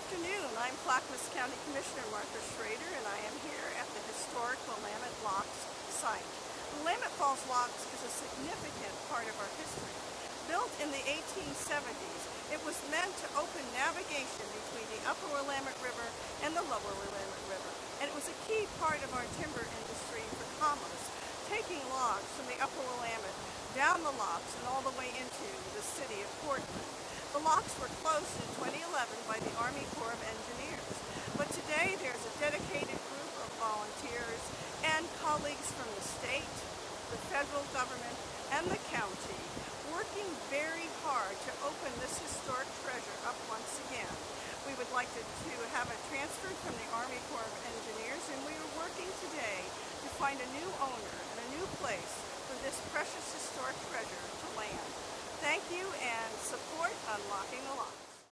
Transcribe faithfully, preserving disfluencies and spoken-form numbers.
afternoon. I'm Clackamas County Commissioner Martha Schrader, and I am here at the historic Willamette Locks site. Willamette Falls Locks is a significant part of our history. Built in the eighteen seventies, it was meant to open navigation between the Upper Willamette River and the Lower Willamette River, and it was a key part of our timber industry for commerce, taking logs from the Upper Willamette down the locks and all the way into the city of Portland. The locks were closed in twenty eleven by the Army Corps of Engineers, but today there's a dedicated group of volunteers and colleagues from the state, the federal government, and the county working very hard to open this historic treasure up once again. We would like to, to have it transferred from the Army Corps of Engineers, and we are working today to find a new owner and a new place for this precious historic treasure to land. Thank you, and support Unlocking the Lock.